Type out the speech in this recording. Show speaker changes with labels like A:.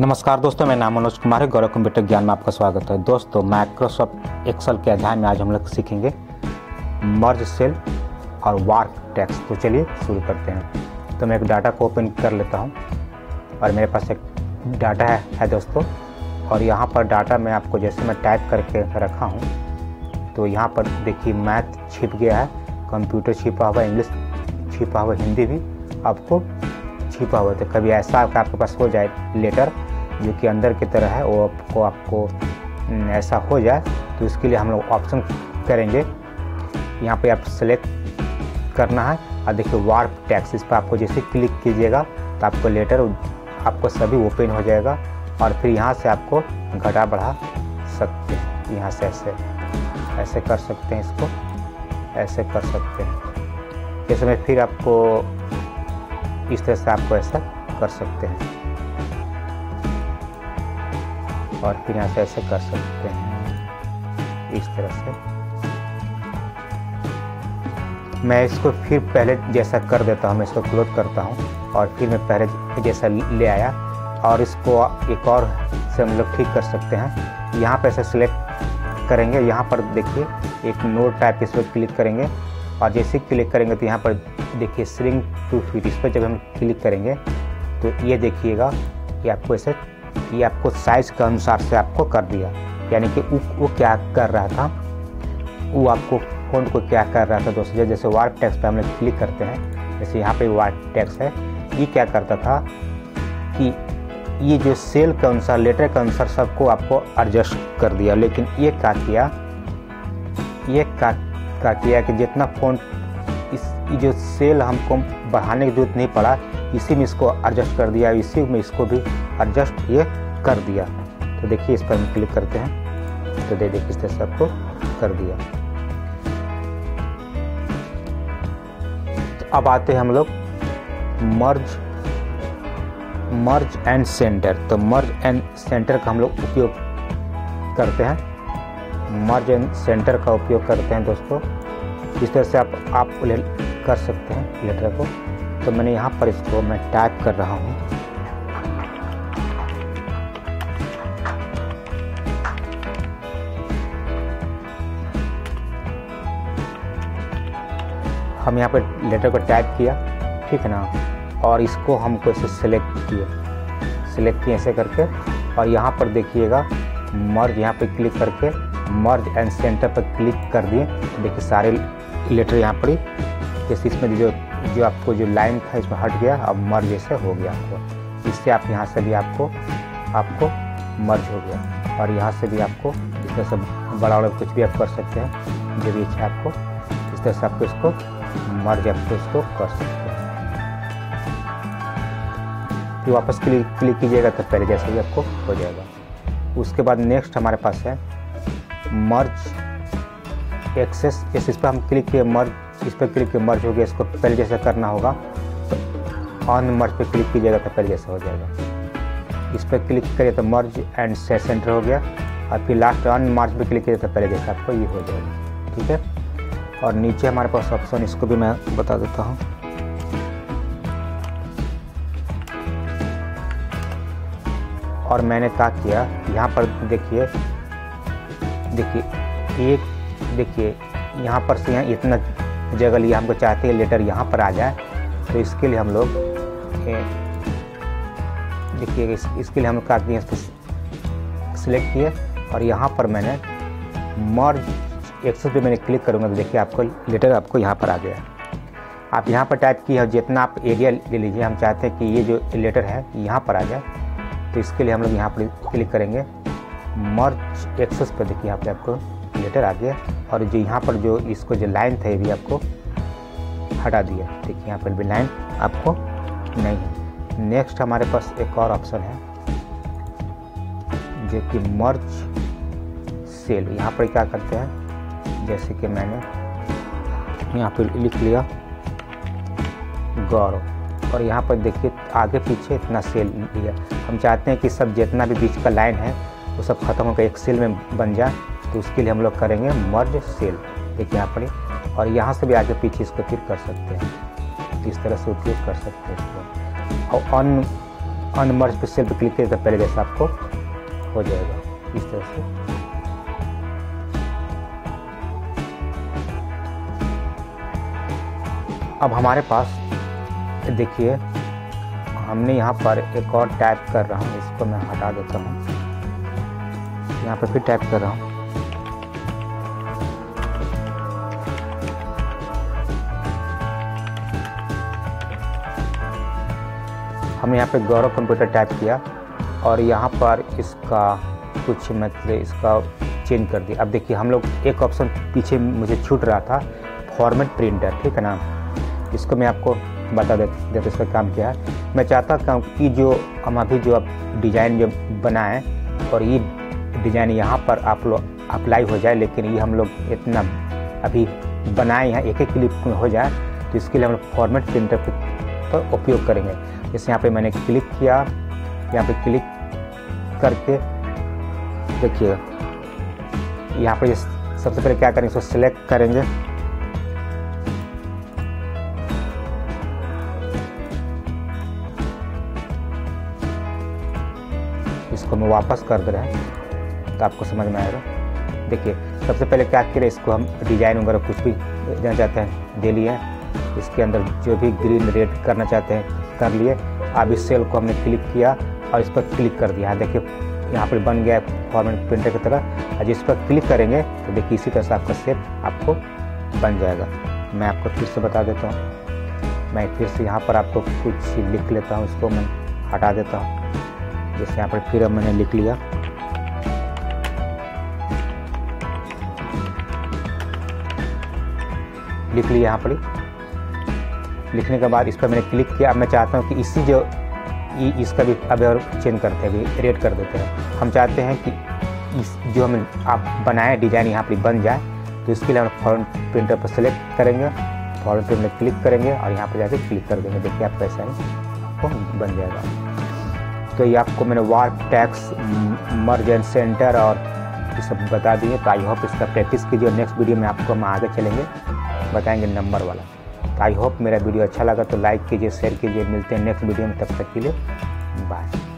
A: नमस्कार दोस्तों, मेरा नाम मनोज कुमार है। गौरव कंप्यूटर ज्ञान में आपका स्वागत है। दोस्तों, माइक्रोसॉफ्ट एक्सेल के अध्याय में आज हम लोग सीखेंगे मर्ज सेल और वार्प टेक्स्ट। तो चलिए शुरू करते हैं। तो मैं एक डाटा को ओपन कर लेता हूं और मेरे पास एक डाटा है दोस्तों। और यहाँ पर डाटा में आपको जैसे मैं टाइप करके रखा हूँ तो यहाँ पर देखिए मैथ छिप गया है, कंप्यूटर छिपा हुआ, इंग्लिश छिपा हुआ, हिंदी भी आपको छिपा हुआ। तो कभी ऐसा आपके पास हो जाए लेटर जो कि अंदर की तरह है, वो आपको ऐसा हो जाए तो इसके लिए हम लोग ऑप्शन करेंगे। यहाँ पे आप सेलेक्ट करना है और देखिए वार्प टेक्स्ट, इस पर आपको जैसे क्लिक कीजिएगा तो आपको लेटर आपको सभी ओपन हो जाएगा। और फिर यहाँ से आपको घटा बढ़ा सकते हैं, यहाँ से ऐसे कर सकते हैं, इसको ऐसे कर सकते हैं। जैसे मैं फिर आपको इस तरह से आपको ऐसा कर सकते हैं और फिर यहाँ से ऐसे कर सकते हैं इस तरह से। मैं इसको फिर पहले जैसा कर देता हूँ, मैं इसको क्लोज करता हूँ और फिर मैं पहले जैसा ले आया और इसको एक और से हम लोग ठीक कर सकते हैं। यहाँ पर ऐसे सिलेक्ट करेंगे, यहाँ पर देखिए एक नोट टाइप इस पर क्लिक करेंगे और जैसे क्लिक करेंगे तो यहाँ पर देखिए श्रिंक टू फिट, इस पर जब हम क्लिक करेंगे तो ये देखिएगा ये आपको ऐसे ये आपको साइज़ के अनुसार से आपको कर दिया। यानी कि वो क्या कर रहा था, वो आपको फ़ॉन्ट को क्या कर रहा था दोस्तों। जैसे वार्प टेक्स्ट पे हम लोग क्लिक करते हैं, जैसे यहाँ पे वार्प टेक्स्ट है, ये क्या करता था कि ये जो सेल के अनुसार, लेटर के अनुसार सबको आपको एडजस्ट कर दिया। लेकिन ये क्या किया, ये क्या किया कि जितना फ़ॉन्ट जो सेल हमको बढ़ाने की जरूरत नहीं पड़ा, इसी में इसको एडजस्ट कर दिया, इसी में इसको भी एडजस्ट ये कर दिया। तो देखिए इस पर हम क्लिक करते हैं तो देखिए इस तरह से आपको कर दिया। तो अब आते हैं हम लोग मर्ज एंड सेंटर। तो मर्ज एंड सेंटर का हम लोग उपयोग करते हैं, मर्ज एंड सेंटर का उपयोग करते हैं दोस्तों। इस तरह से आप कर सकते हैं लेटर को। तो मैंने यहाँ पर इसको मैं टाइप कर रहा हूँ, हम यहाँ पर लेटर को टाइप किया, ठीक है ना। और इसको हमको ऐसे सिलेक्ट किए ऐसे करके और यहाँ पर देखिएगा मर्ज, यहाँ पे क्लिक करके मर्ज एंड सेंटर पर क्लिक कर दिए। देखिए सारे लेटर यहाँ पर जैसे इसमें जो आपको जो लाइन था इसमें हट गया, अब मर्ज जैसे हो गया आपको। इससे आप यहाँ से भी आपको मर्ज हो गया और यहाँ से भी आपको इस तरह से बड़ा कुछ भी आप कर सकते हैं, जो भी इच्छा आपको इस तरह से आपको इसको मर्ज आपको इसको कर सकते हैं। फिर वापस क्लिक कीजिएगा तो पहले जैसे भी आपको हो जाएगा। उसके बाद नेक्स्ट हमारे पास है मर्ज एक्सेस। इस पर हम क्लिक किए, मर्ज इस पर क्लिक किए, मर्ज हो गया। इसको पहले जैसे करना होगा तो ऑन मर्ज पे क्लिक कीजिएगा तो पहले जैसा हो जाएगा। इस पर क्लिक करिए तो मर्ज एंड सेंटर हो गया और फिर लास्ट ऑन मर्ज पे क्लिक कीजिए तो पहले जैसा आपको ये हो जाएगा, ठीक है। और नीचे हमारे पास ऑप्शन, इसको भी मैं बता देता हूँ। और मैंने क्या किया, यहाँ पर देखिए यहाँ पर से यहाँ इतना जगह लिया, हमको चाहते हैं लेटर यहाँ पर आ जाए। तो इसके लिए हम लोग देखिए इसके लिए हम लोग क्या किए, इसको सिलेक्ट किए और यहाँ पर मैंने मर्ज एक्सेस पे मैंने क्लिक करूँगा तो देखिए आपको लेटर आपको यहाँ पर आ गया। आप यहाँ पर टाइप किए और जितना आप एरिया ले लीजिए, हम चाहते हैं कि ये जो लेटर है यहाँ पर आ जाए। तो इसके लिए हम लोग यहाँ पर क्लिक करेंगे मर्ज एक्सेस पर, देखिए यहाँ पर आपको लेटर आ गया और जो यहाँ पर जो इसको जो लाइन था ये भी आपको हटा दिया। देखिए यहाँ पर भी लाइन आपको नहीं है। नेक्स्ट हमारे पास एक और ऑप्शन है जो कि मर्ज सेल। यहाँ पर क्या करते हैं, जैसे कि मैंने यहाँ पर लिख लिया गौरव और यहाँ पर देखिए आगे पीछे इतना सेल लिया। हम चाहते हैं कि सब जितना भी बीच का लाइन है वो सब खत्म होकर एक सेल में बन जाए। तो उसके लिए हम लोग करेंगे मर्ज सेल, देखिए यहाँ पर। और यहाँ से भी आगे पीछे इसको फिर कर सकते हैं, तो इस तरह से उपयोग कर सकते हैं इसको। और अनमर्ज पे सेल पे क्लिक करें तो पहले जैसा आपको हो जाएगा इस तरह से। अब हमारे पास देखिए हमने यहाँ पर एक और टाइप कर रहा हूँ, इसको मैं हटा देता हूँ, यहाँ पर फिर टाइप कर रहा हूँ। हमने यहाँ पे गौरव कंप्यूटर टाइप किया और यहाँ पर इसका कुछ मतलब इसका चेंज कर दिया। अब देखिए हम लोग एक ऑप्शन पीछे मुझे छूट रहा था, फॉर्मेट प्रिंटर, ठीक है ना। इसको मैं आपको बता देता जब इसका काम क्या है। मैं चाहता था कि जो हम अभी जो डिज़ाइन जो बनाएं और ये डिज़ाइन यहाँ पर आप लोग अप्लाई हो जाए, लेकिन ये हम लोग इतना अभी बनाए यहाँ एक एक क्लिक में हो जाए, तो इसके लिए हम लोग फॉर्मेट प्रिंटर पर उपयोग करेंगे। जैसे यहाँ पे मैंने क्लिक किया, यहाँ पे क्लिक करके देखिए यहाँ पे सबसे पहले क्या करेंगे, इसको सिलेक्ट करेंगे, इसको मैं वापस कर दे रहे हैं तो आपको समझ में आएगा। देखिए सबसे पहले क्या करें, इसको हम डिज़ाइन वगैरह कुछ भी देना चाहते हैं दे लिए, इसके अंदर जो भी ग्रीन रेड करना चाहते हैं कर लिए। अब इस सेल को हमने क्लिक किया और इस पर क्लिक कर दिया, देखिए यहाँ पर बन गया फॉर्मेट प्रिंटर की तरह। और जिस पर क्लिक करेंगे तो देखिए इसी तरह से आपका सेल आपको बन जाएगा। मैं आपको फिर से बता देता हूँ, मैं फिर से यहाँ पर आपको कुछ लिख लेता हूँ, इसको मैं हटा देता हूँ। जैसे यहाँ पर फिर अब मैंने लिख लिया, यहाँ पर लिखने के बाद इस पर मैंने क्लिक किया। अब मैं चाहता हूँ कि इसी जो इसका भी अब और चेंज करते हैं, अभी रेड कर देते हैं। हम चाहते हैं कि इस जो हम आप बनाए डिज़ाइन यहाँ पर बन जाए, तो इसके लिए हम फॉर्मेट प्रिंटर पर सेलेक्ट करेंगे, फॉर्मेट प्रिंटर में क्लिक करेंगे और यहाँ पर जाकर क्लिक कर देंगे। देखिए आपका ऐसा ही आपको बन जाएगा। तो ये आपको मैंने warp, tax, merge and center और ये सब बता दिए। तो आई होप इसका प्रैक्टिस कीजिए। नेक्स्ट वीडियो में आपको हम आगे चलेंगे, बताएंगे नंबर वाला। तो आई होप मेरा वीडियो अच्छा लगा तो लाइक कीजिए, शेयर कीजिए। मिलते हैं नेक्स्ट वीडियो में, तब तक के लिए बाय।